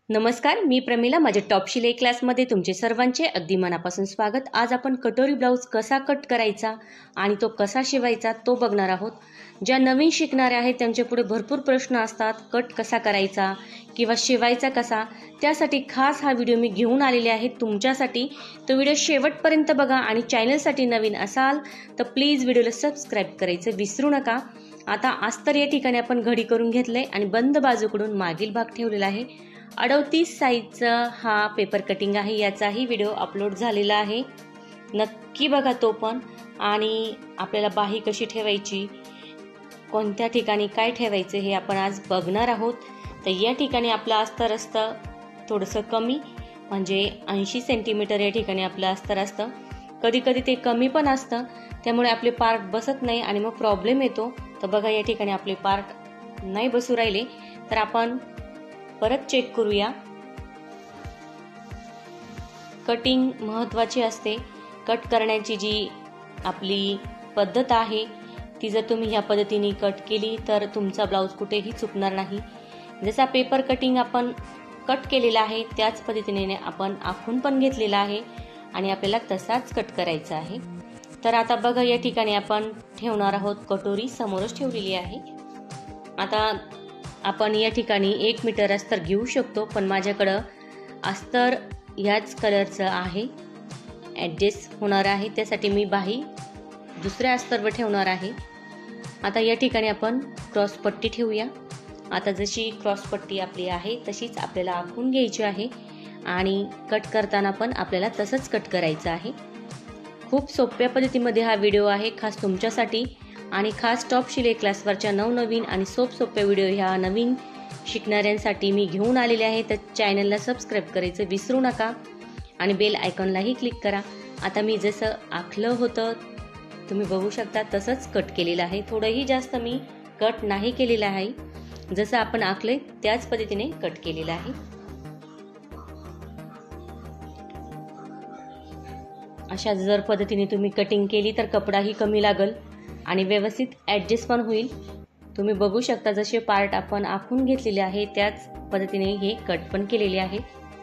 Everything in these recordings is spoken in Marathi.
नमस्कार, मी प्रमिला. माझ्या टॉप शिलाई क्लासमध्ये तुमचे सर्वांचे अगदी मनापासून स्वागत. आज आपण कटोरी ब्लाऊज कसा कट करायचा आणि तो कसा शिवायचा तो बघणार आहोत. ज्या नवीन शिकणाऱ्या आहेत त्यांच्या पुढे भरपूर प्रश्न असतात, कट कसा करायचा किंवा शिवायचा कसा. त्यासाठी खास हा व्हिडिओ मी घेऊन आलेले आहे तुमच्यासाठी. तो व्हिडिओ शेवटपर्यंत बघा आणि चॅनलसाठी नवीन असाल तर प्लीज व्हिडिओला सबस्क्राईब करायचं विसरू नका. आता अस्तर या ठिकाणी आपण घडी करून घेतलंय आणि बंद बाजूकडून मागील भाग ठेवलेला आहे. 38 साईजचा हा पेपर कटिंग आहे. याचाही व्हिडिओ अपलोड झालेला आहे, नक्की बघा तो पण. आणि आपल्याला बाही कशी ठेवायची, कोणत्या ठिकाणी काय ठेवायचं हे आपण आज बघणार आहोत. तर या ठिकाणी आपलं अस्तर असतं थोडंसं कमी, म्हणजे 80 सेंटीमीटर या ठिकाणी आपलं अस्तर असतं. कधी कधी ते कमी पण असतं, त्यामुळे आपले पार्ट बसत नाही आणि मग प्रॉब्लेम येतो. तर बघा या ठिकाणी आपले पार्ट नाही बसू राहिले, तर आपण परत चेक करूया. कटिंग महत्त्वाची असते. कट करण्याची जी आपली पद्धत आहे ती जर तुम्ही ह्या पद्धतीने कट केली तर तुमचा ब्लाऊज कुठेही चुकणार नाही. जसा पेपर कटिंग आपण कट केलेला आहे त्याच पद्धतीने आपण आखून पण घेतलेला आहे आणि आपल्याला तसाच कट करायचा आहे. तर आता बघा या ठिकाणी आपण ठेवणार आहोत कटोरी, समोरच ठेवलेली आहे. आता आपण या ठिकाणी 1 मीटर अस्तर घेऊ शकतो, पण माझ्याकडं अस्तर याच कलरचं आहे, ॲडजस्ट होणार आहे. त्यासाठी मी बाही दुसऱ्या अस्तरवर ठेवणार आहे. आता या ठिकाणी आपण क्रॉसपट्टी ठेवूया. आता जशी क्रॉसपट्टी आपली आहे तशीच आपल्याला आखून घ्यायची आहे आणि कट करताना पण आपल्याला तसंच कट करायचं आहे. खूप सोप्या पद्धतीमध्ये हा व्हिडिओ आहे खास तुमच्यासाठी आणि खास टॉप शिलाई क्लासवरच्या नवनवीन आणि सोप्या व्हिडिओ ह्या नवीन शिकणाऱ्यांसाठी मी घेऊन आलेले आहे. तर चॅनलला सबस्क्राईब करायचं विसरू नका आणि बेल आयकॉनलाही क्लिक करा. आता मी जसं आखलं होतं तुम्ही बघू शकता तसंच कट केलेलं आहे. थोडंही जास्त मी कट नाही केलेलं आहे, जसं आपण आखलंय त्याच पद्धतीने कट केलेलं आहे. अशा जर पद्धतीने तुम्ही कटिंग केली तर कपडाही कमी लागल आणि व्यवस्थित ॲडजस्ट पण होईल. तुम्ही बघू शकता जसे पार्ट आपण आखून घेतलेले आहे त्याच पद्धतीने हे कट पण केलेले आहे.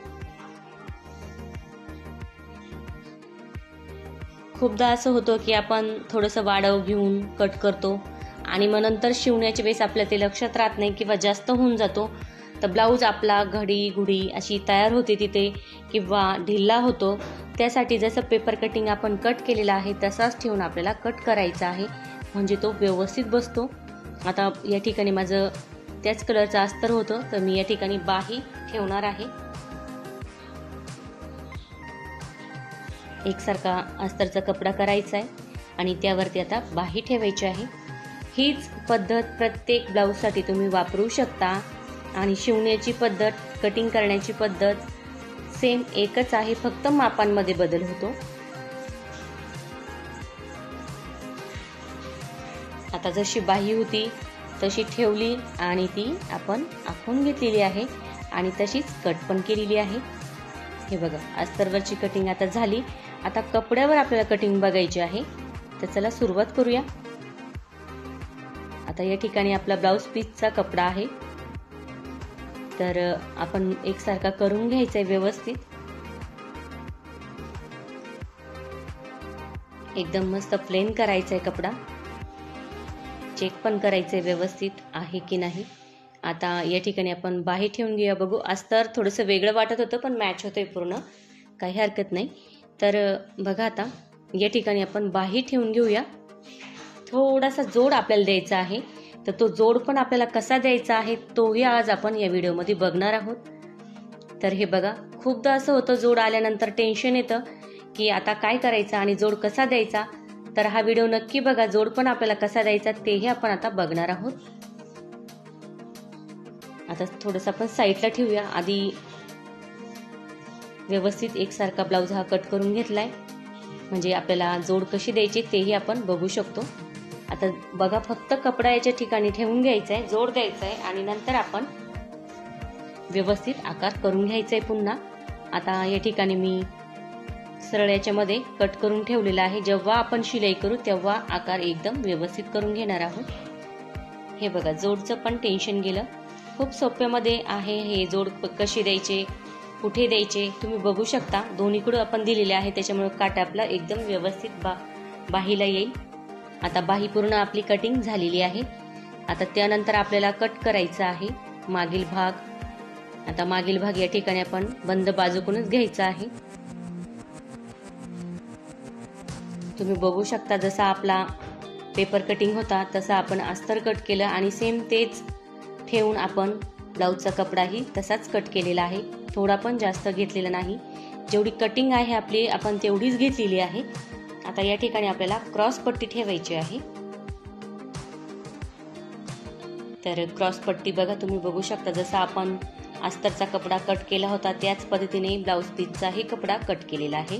खूपदा असं होतं की आपण थोडंसं वाढव घेऊन कट करतो आणि मग नंतर शिवण्याच्या वेळेस आपल्याला ते लक्षात राहत नाही किंवा जास्त होऊन जातो. तर ब्लाऊज आपला घडी गुढी अशी तयार होते तिथे किंवा ढिल्ला होतो. त्यासाठी जसं पेपर कटिंग आपण कट केलेला आहे तसाच ठेवून आपल्याला कट करायचा आहे, म्हणजे तो व्यवस्थित बसतो. आता या ठिकाणी माझं त्याच कलरचं अस्तर होतं, तर मी या ठिकाणी बाही ठेवणार आहे. एकसारखा अस्तरचा कपडा करायचा आहे आणि त्यावरती आता बाही ठेवायची आहे. हीच पद्धत प्रत्येक ब्लाऊजसाठी तुम्ही वापरू शकता आणि शिवण्याची पद्धत, कटिंग करण्याची पद्धत सेम एकच आहे, फक्त मापांमध्ये बदल होतो. आता जशी बाही होती तशी ठेवली आणि ती आपण आखून घेतलेली आहे आणि तशीच कट पण केलेली आहे. हे बघा अस्तरवरची कटिंग आता झाली. आता कपड्यावर आपल्याला कटिंग बघायची आहे, तर चला सुरुवात करूया. आता या ठिकाणी आपला ब्लाऊज पीसचा कपडा आहे, तर आपण एकसारखा करून घ्यायचा आहे व्यवस्थित. एकदम मस्त प्लेन करायचा आहे कपडा. चेक पण करायचं आहे व्यवस्थित आहे की नाही. आता या ठिकाणी आपण बाही ठेवून घेऊया. बघू अस्तर थोडंसं वेगळं वाटत होतं पण मॅच होतंय पूर्ण, काही हरकत नाही. तर बघा आता या ठिकाणी आपण बाही ठेवून घेऊया. थोडासा जोड आपल्याला द्यायचा आहे, तर तो जोड पण आपल्याला कसा द्यायचा आहे तोही आज आपण या व्हिडिओमध्ये बघणार आहोत. तर हे बघा खूपदा असं होतं जोड आल्यानंतर टेन्शन येतं की आता काय करायचं आणि जोड कसा द्यायचा. तर हा व्हिडिओ नक्की बघा, जोड पण आपल्याला कसा द्यायचा तेही आपण आता बघणार आहोत. आता थोडंसं आपण साईडला ठेवूया. आधी व्यवस्थित एकसारखा ब्लाऊज हा कट करून घेतलाय, म्हणजे आपल्याला जोड कशी द्यायची तेही आपण बघू शकतो. आता बघा फक्त कपडा याच्या ठिकाणी ठेवून घ्यायचा आहे, जोड द्यायचा आहे आणि नंतर आपण व्यवस्थित आकार करून घ्यायचा आहे पुन्हा. आता या ठिकाणी मी सरळ याच्यामध्ये कट करून ठेवलेला आहे. जेव्हा आपण शिलाई करू तेव्हा आकार एकदम व्यवस्थित करून घेणार आहोत. हे बघा जोडचं पण टेन्शन गेलं. खूप सोप्यामध्ये आहे हे जोड कशी द्यायचे, कुठे द्यायचे तुम्ही बघू शकता. दोन्हीकडे आपण दिलेले आहे, त्याच्यामुळे काट आपला एकदम व्यवस्थित बाहीला येईल. आता बाही पूर्ण आपली कटिंग झालेली आहे. आता त्यानंतर आपल्याला कट करायचा आहे मागील भाग. आता मागील भाग या ठिकाणी आपण बंद बाजूकडूनच घ्यायचा आहे. तुम्ही बघू शकता जसा आपला पेपर कटिंग होता तसा आपण अस्तर कट केलं आणि सेम तेच ठेवून आपण ब्लाऊजचा कपडाही तसाच कट केलेला आहे. थोडा पण जास्त घेतलेला नाही. जेवढी कटिंग आहे आपली आपण तेवढीच घेतलेली आहे. आता या ठिकाणी आपल्याला क्रॉस पट्टी ठेवायची आहे. तर क्रॉस पट्टी बघा तुम्ही बघू शकता जसा आपण अस्तरचा कपडा कट केला होता त्याच पद्धतीने ब्लाऊज पीसचाही कपडा कट केलेला आहे.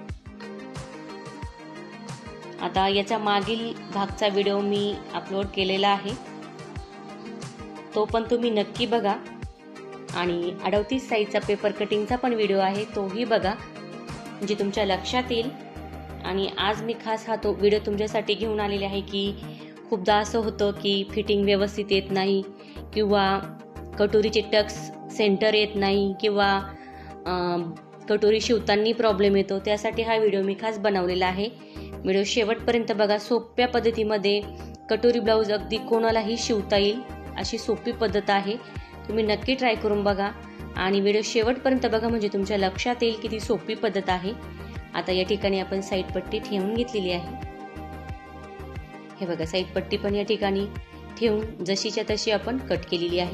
आता याचा मागील भागचा व्हिडिओ मी अपलोड केलेला आहे, तो पण तुम्ही नक्की बघा. आणि 38 साईजचा पेपर कटिंगचा पण व्हिडिओ आहे, तोही बघा म्हणजे तुमच्या लक्षात येईल. आणि आज मी खास हा तो व्हिडिओ तुमच्यासाठी घेऊन आलेले आहे की खूपदा असं होतं की फिटिंग व्यवस्थित येत नाही किंवा कटोरीचे टक्स सेंटर येत नाही किंवा कटोरी शिवताना प्रॉब्लेम येतो. त्यासाठी हा व्हिडिओ मी खास बनवलेला आहे. व्हिडिओ शेवटपर्यंत बघा. सोप्या पद्धतीमध्ये कटोरी ब्लाऊज अगदी कोणालाही शिवता येईल अशी सोपी पद्धत आहे. तुम्ही नक्की ट्राय करून बघा आणि व्हिडिओ शेवटपर्यंत बघा म्हणजे तुमच्या लक्षात येईल की ती सोपी पद्धत आहे. आता या ठिकाणी आपण साईड पट्टी ठेवून घेतलेली आहे. हे बघा साईड पट्टी पण या ठिकाणी ठेवून जशीच्या तशी आपण कट केलेली आहे.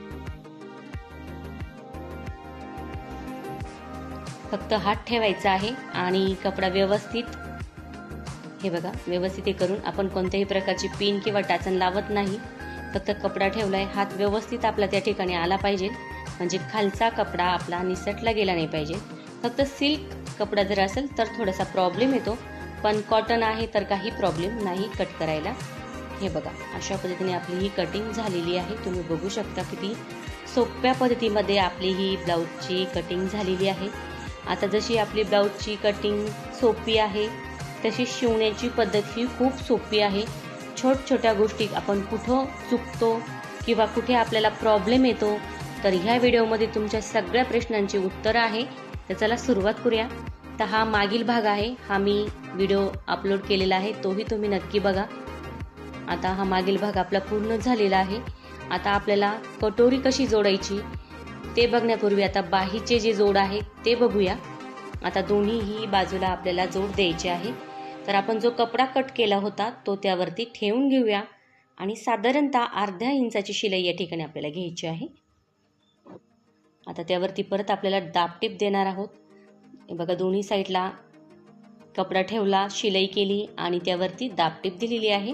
फक्त हात ठेवायचा आहे आणि कपडा व्यवस्थित हे बघा व्यवस्थित हे करून आपण कोणत्याही प्रकारची पिन किंवा टाचण लावत नाही. फक्त कपडा ठेवलाय, हात व्यवस्थित आपला त्या ठिकाणी आला पाहिजे म्हणजे खालचा कपडा आपला निसटला गेला नाही पाहिजे. फक्त सिल्क कपडा जर असेल तर थोडासा प्रॉब्लेम येतो, पण कॉटन आहे तर काही प्रॉब्लेम नाही कट करायला. हे बघा अशा पद्धतीने आपली ही कटिंग झालेली आहे. तुम्ही बघू शकता किती सोप्या पद्धतीमध्ये आपली ही ब्लाऊजची कटिंग झालेली आहे. आता जशी आपली ब्लाऊजची कटिंग सोपी आहे तशी शिवण्याची पद्धत ही खूप सोपी आहे. छोट्या गोष्टी आपण कुठं चुकतो किंवा कुठे आपल्याला प्रॉब्लेम येतो तर ह्या व्हिडिओमध्ये तुमच्या सगळ्या प्रश्नांची उत्तरं आहे. तर चला सुरुवात करूया. तर हा मागील भाग आहे, हा मी व्हिडिओ अपलोड केलेला आहे, तोही तुम्ही नक्की बघा. आता हा मागील भाग आपला पूर्ण झालेला आहे. आता आपल्याला कटोरी कशी जोडायची ते बघण्यापूर्वी आता बाहीचे जे जोड आहे ते बघूया. आता दोन्हीही बाजूला आपल्याला जोड द्यायचे आहे. तर आपण जो कपडा कट केला होता तो त्यावरती ठेवून घेऊया आणि साधारणतः अर्ध्या इंचाची शिलाई या ठिकाणी आपल्याला घ्यायची आहे. आता त्यावरती परत आपल्याला दाबटीप देणार आहोत. बघा दोन्ही साईडला कपडा ठेवला, शिलाई केली आणि त्यावरती दाबटीप दिलेली आहे.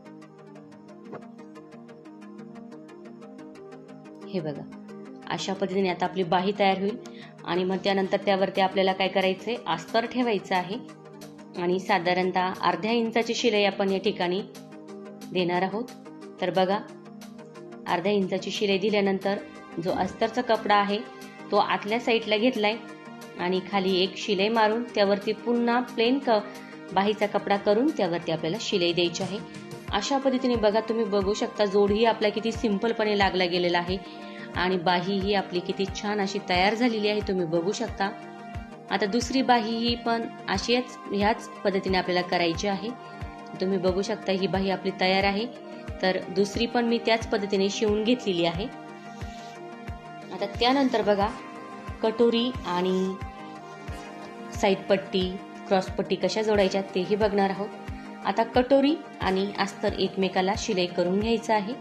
हे बघा अशा पद्धतीने आता आपली बाही तयार होईल आणि मग त्यानंतर त्यावरती आपल्याला काय करायचंय, अस्तर ठेवायचं आहे आणि साधारणतः अर्ध्या इंचाची शिलाई आपण या ठिकाणी देणार आहोत. तर बघा अर्ध्या इंचाची शिलाई दिल्यानंतर जो अस्तरचा कपडा आहे तो आतल्या साईडला घेतलाय आणि खाली एक शिलाई मारून त्यावरती पुन्हा प्लेन बाहीचा कपडा करून त्यावरती आपल्याला शिलाई द्यायची आहे. अशा पद्धतीने बघा तुम्ही बघू शकता जोडही आपला किती सिंपलपणे लागला गेलेला आहे आणि बाही ही आपली किती छान अशी तयार झालेली आहे. तुम्ही बघू शकता. आता दुसरी बाही ही पण ह्याच पद्धतीने आपल्याला करायची आहे. तुम्ही बघू शकता ही बाही आपली तयार आहे. तर दुसरी पण मी त्याच पद्धतीने शिवून घेतलेली आहे. आता त्यानंतर बघा कटोरी आणि साईड पट्टी क्रॉस पट्टी कशा जोडायच्या तेही बघणार आहोत. आता कटोरी आणि अस्तर एकमेकाला शिलाई करून घ्यायचं आहे.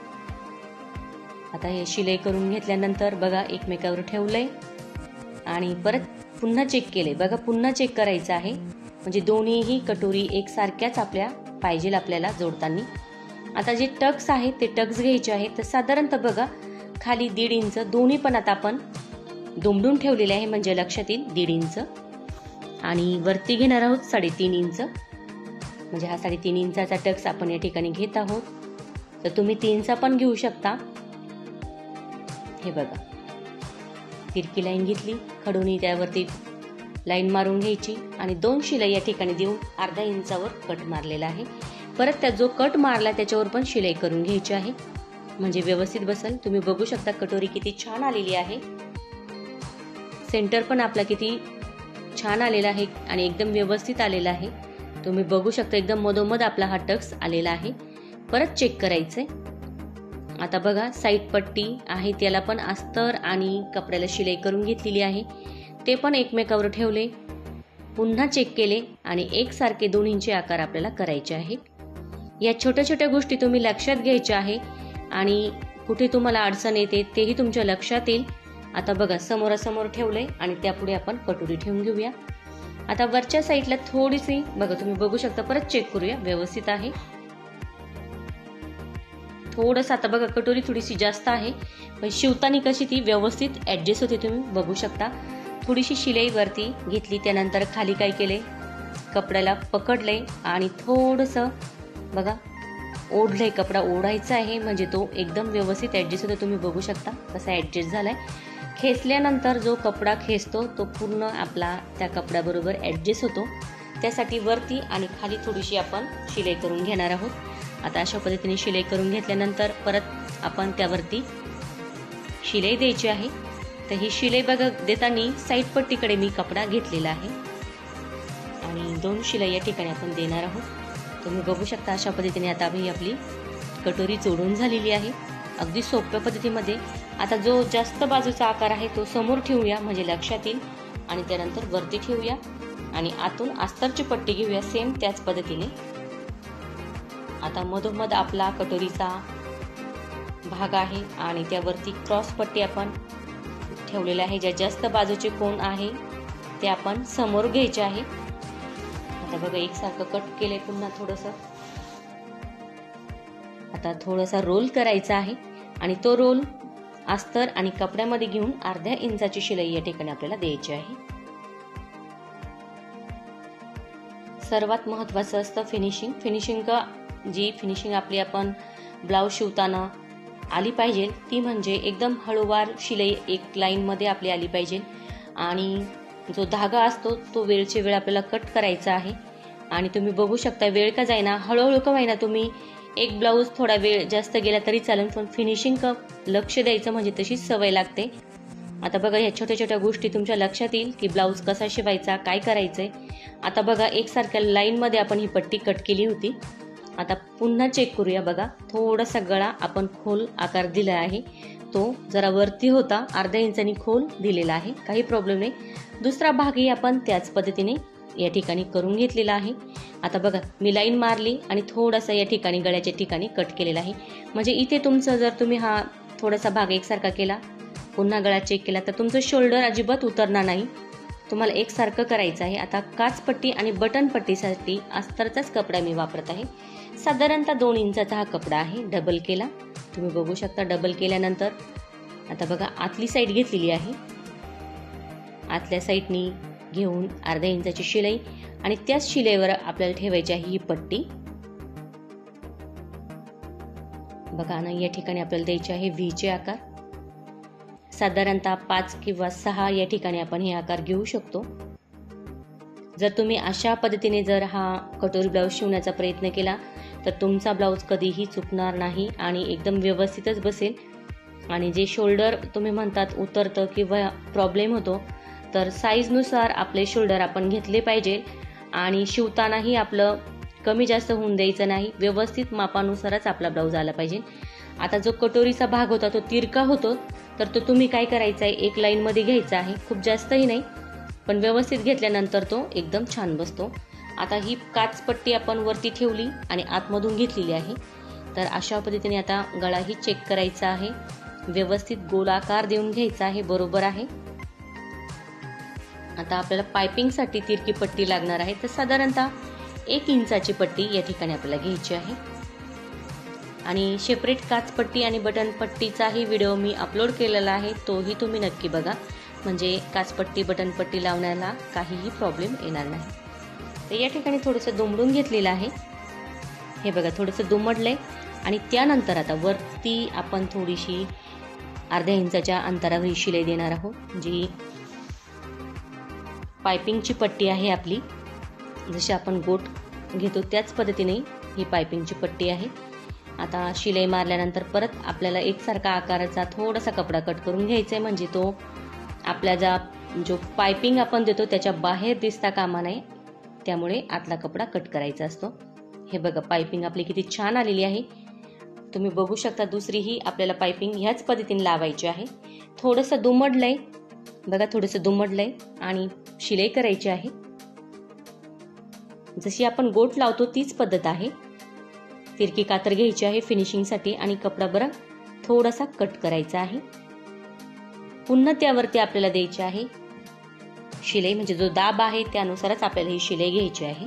आता हे शिलाई करून घेतल्यानंतर बघा एकमेकावर ठेवलंय आणि परत पुन्हा चेक केले. बघा पुन्हा चेक करायचं आहे म्हणजे दोन्हीही कटोरी एकसारख्याच आपल्या पाहिजे आपल्याला जोडताना. आता जे टक्स आहेत ते टक्स घ्यायचे आहेत. तर साधारणतः बघा खाली 1.5 इंच दोन्ही पण आता आपण दुमडून ठेवलेले आहे म्हणजे लक्षात येईल 1.5 इंच आणि वरती घेणार आहोत 3.5 इंच म्हणजे हा 3.5 इंचाचा टक्स आपण या ठिकाणी घेत आहोत. तर तुम्ही 3चा पण घेऊ शकता. हे बघा तिरकी लाईन घेतली, खडूनी त्यावरती लाईन मारून घ्यायची आणि 2 शिलाई या ठिकाणी देऊन अर्ध्या इंचावर कट मारलेला आहे. परत त्या जो कट मारला त्याच्यावर पण शिलाई करून घ्यायची आहे. म्हणजे व्यवस्थित बसेल। तुम्ही बघू शकता कटोरी किती छान आलेली आहे, सेंटर पण आपला किती छान आलेला आहे आणि एकदम व्यवस्थित आलेला आहे। तुम्ही बघू शकता एकदम मधोमध आपला हा टक्स आलेला आहे। परत चेक करायचंय। आता बघा साईड पट्टी आहे त्याला पण अस्तर आणि कपड्याला शिलाई करून घेतलेली आहे, ते पण एकमेकावर ठेवले, पुन्हा चेक केले आणि एकसारखे दोन्हींचे आकार आपल्याला करायचे आहे। या छोट्या छोट्या गोष्टी तुम्ही लक्षात घ्यायच्या आहे आणि कुठे तुम्हाला अडचण येते तेही तुमच्या लक्षात येईल। आता बघा समोरासमोर ठेवले आणि त्यापुढे आपण कटोरी ठेवून घेऊया। आता वरच्या साईडला थोडीशी बघा, तुम्ही बघू शकता, परत चेक करूया व्यवस्थित आहे। थोडंसं आता बघा कटोरी थोडीशी जास्त आहे, पण शिवताना कशी ती व्यवस्थित ऍडजस्ट होते, तुम्ही बघू शकता। थोडीशी शिलाई वरती घेतली, त्यानंतर खाली काय केले, कपड्याला पकडले आणि थोडंसं बघा ओढलंय, कपडा ओढायचा आहे म्हणजे तो एकदम व्यवस्थित ऍडजस्ट होतो। तुम्ही बघू शकता कसा ऍडजस्ट झालाय। खेचल्यानंतर जो कपडा खेचतो तो पूर्ण आपला त्या कपड्याबरोबर ऍडजस्ट होतो, त्यासाठी वरती आणि खाली थोडीशी आपण शिलाई करून घेणार आहोत। आता अशा पद्धतीने शिलाई करून घेतल्यानंतर परत आपण त्यावरती शिलाई द्यायची आहे। तर ही शिलाई बघा देताना साईड पट्टीकडे मी कपडा घेतलेला आहे आणि 2 शिलाई या ठिकाणी आपण देणार आहोत। तुम्ही बघू शकता अशा पद्धतीने आता ही आपली कटोरी जोडून झालेली आहे, अगदी सोप्या पद्धतीमध्ये। आता जो जास्त बाजूचा आकार आहे तो समोर ठेवूया म्हणजे लक्षात येईल आणि त्यानंतर वरती ठेवूया आणि आतून अस्तरची पट्टी घेऊया सेम त्याच पद्धतीने। आता मधोमध आपला कटोरीचा भाग आहे आणि त्यावरती क्रॉस पट्टी आपण ठेवलेला आहे। ज्या जास्त बाजूचे कोण आहे ते आपण समोर घ्यायचे आहे। आता बघा एकसारखं कट केले, पुन्हा थोडंसं आता थोडासा रोल करायचा आहे आणि तो रोल अस्तर आणि कपड्यामध्ये घेऊन अर्ध्या इंचाची शिलाई या ठिकाणी आपल्याला द्यायची आहे। सर्वात महत्त्वाचं असतं फिनिशिंग जी फिनिशिंग आपली आपण ब्लाउज शिवताना आली पाहिजे ती म्हणजे एकदम हळूवार शिलाई एक लाईन मध्ये आपली आली पाहिजे आणि जो धागा असतो तो वेळचे वेळ आपल्याला कट करायचा आहे। आणि तुम्ही बघू शकता वेळ का जाईना, हळूहळू का होईना, तुम्ही एक ब्लाऊज थोडा वेळ जास्त गेला तरी चालेल, पण फिनिशिंग का लक्ष द्यायचं म्हणजे तशीच सवय लागते। आता बघा ह्या छोट्या छोट्या गोष्टी तुमच्या लक्षात येईल की ब्लाऊज कसा शिवायचा, काय करायचंय। आता बघा एकसारख्या लाईन मध्ये आपण ही पट्टी कट केली होती। आता पुन्हा चेक करूया। बघा थोडासा गळा आपण खोल आकार दिला आहे, तो जरा वरती होता, अर्ध्या इंचानी खोल दिलेला आहे, काही प्रॉब्लेम नाही। दुसरा भागही आपण त्याच पद्धतीने या ठिकाणी करून घेतलेला आहे। आता बघा मी लाईन मारली आणि थोडासा या ठिकाणी गळ्याच्या ठिकाणी कट केलेला आहे, म्हणजे इथे तुमचं जर तुम्ही हा थोडासा भाग एकसारखा केला, पुन्हा गळा चेक केला तर तुमचं शोल्डर अजिबात उतरणार नाही, तुम्हाला एकसारखं करायचं आहे। आता काचपट्टी आणि बटन पट्टीसाठी अस्तरचाच कपडा मी वापरत आहे, साधारणतः 2 इंचाचा हा कपडा आहे, डबल केला, तुम्ही बघू शकता। डबल केल्यानंतर आता बघा आतली साईड घेतलेली आहे, आतल्या साईडनी घेऊन अर्ध्या इंचाची शिलाई आणि त्याच शिलाईवर आपल्याला ठेवायची आहे ही पट्टी। बघा ना या ठिकाणी आपल्याला द्यायचे आहे व्ही चे आकार, साधारणतः 5 किंवा 6 या ठिकाणी आपण हे आकार घेऊ शकतो। जर तुम्ही अशा पद्धतीने जर हा कटोरी ब्लाऊज शिवण्याचा प्रयत्न केला तर तुमचा ब्लाऊज कधीही चुकणार नाही आणि एकदम व्यवस्थितच बसेल। आणि जे शोल्डर तुम्ही म्हणतात उतरतं किंवा प्रॉब्लेम होतो, तर साईजनुसार आपले शोल्डर आपण घेतले पाहिजे आणि शिवतानाही आपलं कमी जास्त होऊन द्यायचं नाही, व्यवस्थित मापानुसारच आपला ब्लाऊज आला पाहिजे। आता जो कटोरीचा भाग होता तो तिरका होतो, तर तो तुम्ही काय करायचा आहे, एक लाईन मध्ये घ्यायचा आहे, खूप जास्तही नाही पण व्यवस्थित घेतल्यानंतर तो एकदम छान बसतो। आता ही काचपट्टी आपण वरती ठेवली आणि आतमधून घेतलेली आहे, तर अशा पद्धतीने आता गळाही चेक करायचा आहे, व्यवस्थित गोलाकार देऊन घ्यायचा आहे, बरोबर आहे। आता आपल्याला पायपिंगसाठी तिरकी पट्टी लागणार आहे, तर साधारणतः 1 इंचाची पट्टी या ठिकाणी आपल्याला घ्यायची आहे। आणि सेपरेट काचपट्टी आणि बटन पट्टीचाही व्हिडिओ मी अपलोड केलेला आहे, तोही तुम्ही नक्की बघा, म्हणजे काचपट्टी बटन पट्टी लावण्याला काहीही प्रॉब्लेम येणार नाही। तर या ठिकाणी थोडंसं दुमडून घेतलेलं आहे, हे बघा थोडंसं दुमडलंय आणि त्यानंतर आता वरती आपण थोडीशी अर्ध्या इंचाच्या अंतरावर शिलाई देणार आहोत। जी पायपिंगची पट्टी आहे आपली, जशी आपण गोट घेतो त्याच पद्धतीने ही पायपिंगची पट्टी आहे। आता शिलाई मारल्यानंतर परत आपल्याला एकसारखा आकाराचा थोडासा कपडा कट करून घ्यायचा आहे, म्हणजे तो आपला जो पायपिंग आपण देतो त्याच्या बाहेर दिसता कामा नये, त्यामुळे आतला कपडा कट करायचा असतो. हे बघा पायपिंग आपली किती छान आलेली आहे. तुम्ही बघू शकता दुसरीही आपल्याला पायपिंग ह्याच पद्धतीने लावायची आहे. थोडंसं दुमडलंय बघा, थोडंसं दुमडलंय आणि शिलाई करायची आहे. जशी आपण गोट लावतो तीच पद्धत आहे. तिरकी कातर घ्यायची आहे फिनिशिंगसाठी आणि कपडा बरा थोडासा कट करायचा आहे. पुन्हा त्यावरती आपल्याला द्यायची आहे शिलाई, म्हणजे जो दाब आहे त्यानुसारच आपल्याला ही शिलाई घ्यायची आहे.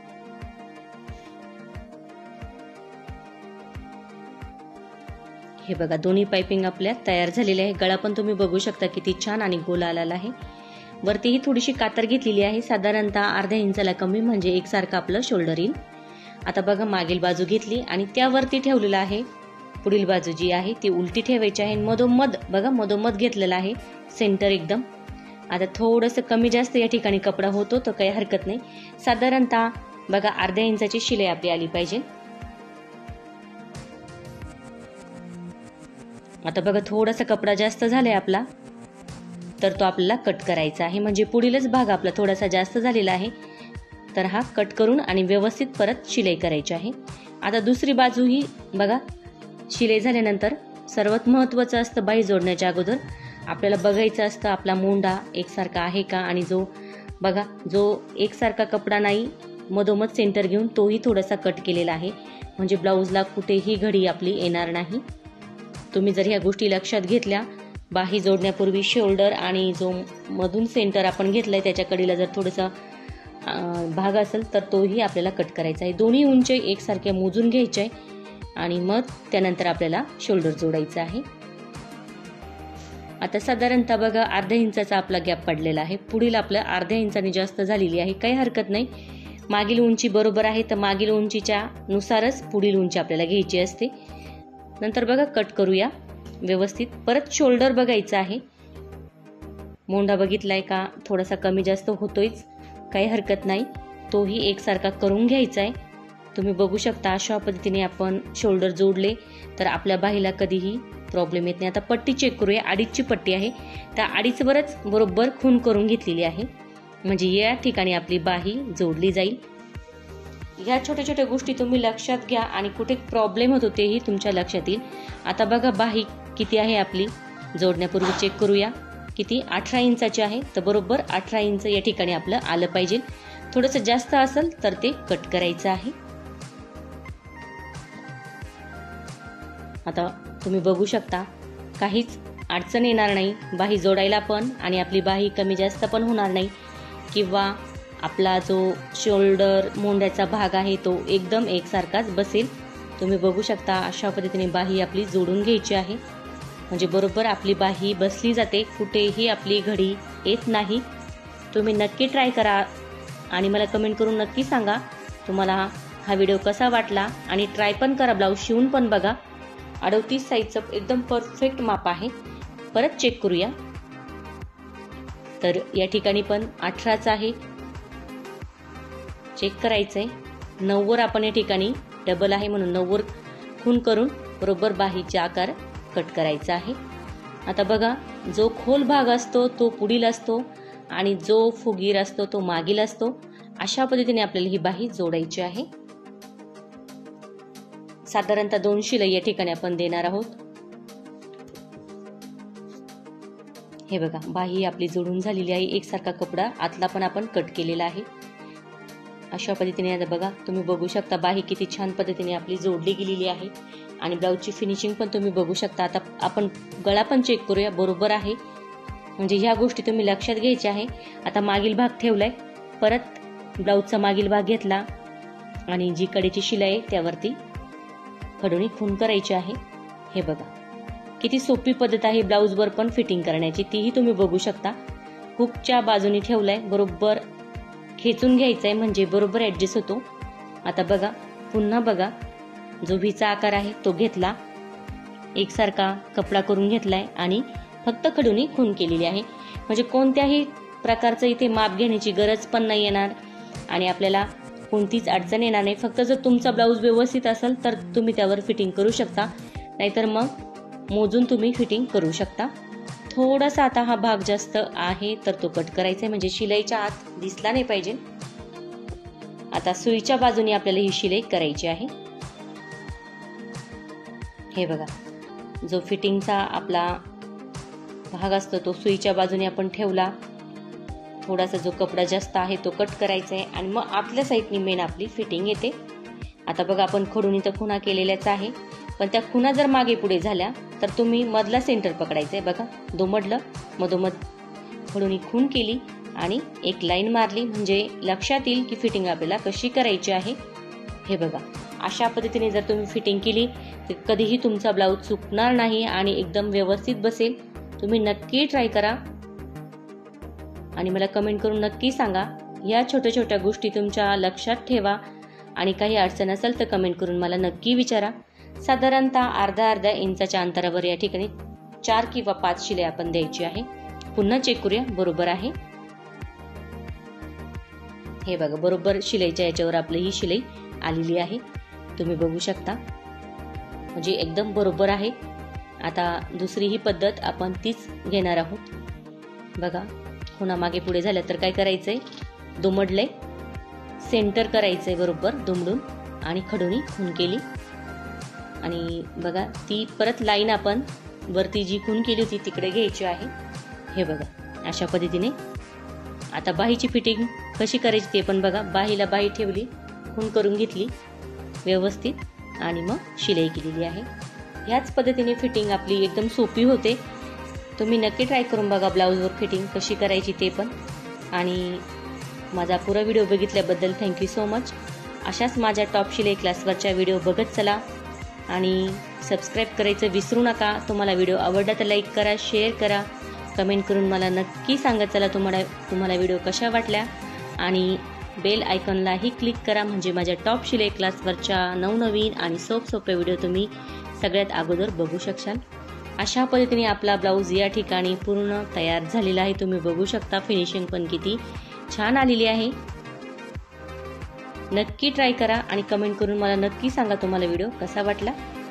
हे बघा दोन्ही पाइपिंग आपल्या तयार झालेले आहे. गळा पण तुम्ही बघू शकता किती छान आणि गोल आलेला आहे. वरतीही थोडीशी कातर घेतलेली आहे, साधारणतः अर्ध्या इंचाला कमी, म्हणजे एकसारखं आपलं शोल्डर येईल. आता बघा मागील बाजू घेतली आणि त्यावरती ठेवलेला आहे. पुढील बाजू जी आहे ती उलटी ठेवायची आहे. मधोमध बघा, मधोमध घेतलेला आहे सेंटर एकदम. आता थोडंसं कमी जास्त या ठिकाणी कपडा होतो तर काही हरकत नाही. साधारणतः बघा अर्ध्या इंचाची शिलाई आपली आली पाहिजे. आता बघा थोडासा कपडा जास्त झालाय आपला, तर तो आपल्याला कट करायचा आहे, म्हणजे पुढीलच भाग आपला थोडासा जास्त झालेला आहे, तर हा कट करून आणि व्यवस्थित परत शिलाई करायची आहे. आता दुसरी बाजूही बघा शिलाई झाल्यानंतर सर्वात महत्त्वाचं असतं बाही जोडण्याच्या अगोदर आपल्याला बघायचं असतं आपला मोंढा एकसारखा आहे का, आणि जो बघा जो एकसारखा कपडा नाही मधोमध सेंटर घेऊन तोही थोडासा कट केलेला आहे, म्हणजे ब्लाऊजला कुठेही घडी आपली येणार नाही. तुम्ही जर ह्या गोष्टी लक्षात घेतल्या, बाही जोडण्यापूर्वी शोल्डर आणि जो मधून सेंटर आपण घेतलाय त्याच्या कडीला जर थोडासा भाग असेल तर तोही आपल्याला कट करायचा आहे. दोन्ही उंची एकसारख्या मोजून घ्यायच्या आहे आणि मग त्यानंतर आपल्याला शोल्डर जोडायचा आहे. आता साधारणतः बघा अर्ध्या इंचाचा आपला गॅप पडलेला आहे. पुढील आपलं अर्ध्या इंचाने जास्त झालेली आहे, काही हरकत नाही. मागील उंची बरोबर आहे तर मागील उंचीच्या नुसारच पुढील उंची आपल्याला घ्यायची असते. नंतर बघा कट करूया व्यवस्थित. परत शोल्डर बघायचा आहे. मोंढा बघितलाय का, थोडासा कमी जास्त होतोयच, काही हरकत नाही. तोही एकसारखा करून घ्यायचा आहे. तुम्ही बघू शकता अशा पद्धतीने आपण शोल्डर जोडले तर आपल्या बाहीला कधीही प्रॉब्लेम येत नाही. आता पट्टी चेक करूया. अडीचची पट्टी आहे, त्या अडीचवरच बरोबर खून करून घेतलेली आहे, म्हणजे या ठिकाणी आपली बाही जोडली जाईल. ह्या छोट्या छोट्या गोष्टी तुम्ही लक्षात घ्या आणि कुठे प्रॉब्लेम होतो तेही तुमच्या लक्षात येईल. आता बघा बाही किती आहे आपली जोडण्यापूर्वी चेक करूया. किती 18 इंचाची आहे, तर बरोबर 18 इंच या ठिकाणी आपलं आलं पाहिजे. थोडंसं जास्त असेल तर ते कट करायचं आहे. आता तुम्ही बघू शकता काहीच अडचण येणार नाही बाही जोडायला पण, आणि आपली बाही कमी जास्त पण होणार नाही, किंवा आपला जो शोल्डर मोंढ्याचा भाग आहे तो एकदम एकसारखाच बसेल. तुम्ही बघू शकता अशा पद्धतीने बाही आपली जोडून घ्यायची आहे, म्हणजे बरोबर आपली बाही बसली जाते, कुठेही आपली घडी येत नाही. तुम्ही नक्की ट्राय करा आणि मला कमेंट करून नक्की सांगा तुम्हाला हा व्हिडिओ कसा वाटला, आणि ट्राय पण करा, ब्लाऊज शिवून पण बघा. 38 साईजचं एकदम परफेक्ट माप आहे. परत चेक करूया. तर या ठिकाणी पण 18च आहे, चेक करायचंय. 9 आपण या ठिकाणी डबल आहे म्हणून 9 खून करून बरोबर बाहीचा आकार कट करायचा आहे. आता बघा जो खोल भाग असतो तो पुढील असतो आणि जो फुगीर असतो तो मागील असतो. अशा पद्धतीने आपल्याला ही बाही जोडायची आहे. साधारणतः 2 शिलाई या ठिकाणी आपण देणार आहोत. हे बघा बाही आपली जोडून झालेली आहे. एकसारखा कपडा आतला पण आपण कट केलेला आहे. अशा पद्धतीने आता बघा तुम्ही बघू शकता बाही किती छान पद्धतीने आपली जोडली गेलेली आहे, आणि ब्लाऊजची फिनिशिंग पण तुम्ही बघू शकता. आता आपण गळा पण चेक करूया, बरोबर आहे, म्हणजे ह्या गोष्टी तुम्ही लक्षात घ्यायच्या आहे. आता मागील भाग ठेवलाय, परत ब्लाऊजचा मागील भाग घेतला आणि जी कडेची शिलाई आहे त्यावरती खडूनी खून करायची आहे. हे बघा किती सोपी पद्धत आहे ब्लाऊजवर पण फिटिंग करण्याची, तीही तुम्ही बघू शकता. हुकच्या बाजूने ठेवलाय, बरोबर खेचून घ्यायचा आहे म्हणजे बरोबर ऍडजस्ट होतो. आता बघा पुन्हा बघा जो व्हीचा आकार आहे तो घेतला, एकसारखा कपडा करून घेतलाय आणि फक्त खडूनी खून केलेली आहे, म्हणजे कोणत्याही प्रकारचं इथे माप घेण्याची गरज पण नाही येणार, आणि आपल्याला कोणतीच अडचण येणार नाही. फक्त जर तुमचा ब्लाऊज व्यवस्थित असेल तर तुम्ही त्यावर फिटिंग करू शकता, नाहीतर मग मोजून तुम्ही फिटिंग करू शकता. थोडासा आता हा भाग जास्त आहे तर तो कट करायचा आहे, म्हणजे शिलाईच्या आत दिसला नाही पाहिजे. आता सुईच्या बाजूने आपल्याला ही शिलाई करायची आहे. हे बघा, जो फिटिंगचा आपला भाग असतो तो सुईच्या बाजूने आपण ठेवला. थोडासा जो कपडा जास्त आहे तो कट करायचा आहे आणि मग आतल्या साईडनी मेन आपली फिटिंग येते. आता बघा, आपण खडून इथं खुणा केलेल्याच आहे, पण त्या खुणा जर मागे पुढे झाल्या तर तुम्ही मधला सेंटर पकडायचा आहे. बघा, दुमडलं, मधोमध खडून खूण केली आणि एक लाईन मारली, म्हणजे लक्षात येईल की फिटिंग आपल्याला कशी करायची आहे. हे बघा, अशा पद्धतीने जर तुम्ही फिटिंग केली तर कधीही तुमचा ब्लाऊज चुकणार नाही आणि एकदम व्यवस्थित बसेल. तुम्ही नक्की ट्राय करा आणि मला कमेंट करून नक्की सांगा. या छोट्या छोट्या गोष्टी तुमच्या लक्षात ठेवा आणि काही अडचण असेल तर कमेंट करून मला नक्की विचारा. साधारणतः अर्धा इंचाच्या अंतरावर या ठिकाणी 4 किंवा 5 शिलाई आपण द्यायची आहे. पुन्हा चेक करूया, बरोबर आहे. हे बघा, बरोबर शिलाईच्या याच्यावर आपली ही शिलाई आलेली आहे, तुम्ही बघू शकता, म्हणजे एकदम बरोबर आहे. आता दुसरी ही पद्धत आपण तीच घेणार आहोत. बघा, खुणा मागे पुढे झाल्या तर काय करायचंय, दुमडलंय, सेंटर करायचंय बरोबर दुमडून आणि खडूनी खूण केली आणि बघा ती परत लाईन आपण वरती जी खूण केली होती तिकडे घ्यायची आहे. हे बघा, अशा पद्धतीने. आता बाहीची फिटिंग कशी करायची ते पण बघा. बाहीला बाही ठेवली, खूण करून घेतली व्यवस्थित आणि मग शिलाई केलेली आहे. ह्याच पद्धतीने फिटिंग आपली एकदम सोपी होते. तुम्ही नक्की ट्राय करून बघा ब्लाऊजवर फिटिंग कशी करायची ते पण. आणि माझा पुरा व्हिडिओ बघितल्याबद्दल थँक्यू सो मच. अशाच माझ्या टॉप शिलाई क्लासवरच्या व्हिडिओ बघत चला आणि सबस्क्राईब करायचं विसरू नका. तुम्हाला व्हिडिओ आवडला तर लाईक करा, शेअर करा, कमेंट करून मला नक्की सांगत चला तुम्हाला व्हिडिओ कशा वाटल्या आणि बेल आयकॉनलाही क्लिक करा, म्हणजे माझ्या टॉप शिलाई क्लासवरच्या नवनवीन आणि सोपे व्हिडिओ तुम्ही सगळ्यात अगोदर बघू शकाल. अशा पद्धतीने आपला ब्लाऊज या ठिकाणी पूर्ण तयार झालेला आहे. तुम्ही बघू शकता फिनिशिंग पण किती छान आलेली आहे. नक्की ट्राय करा आणि कमेंट करून मला नक्की सांगा तुम्हाला व्हिडिओ कसा वाटला.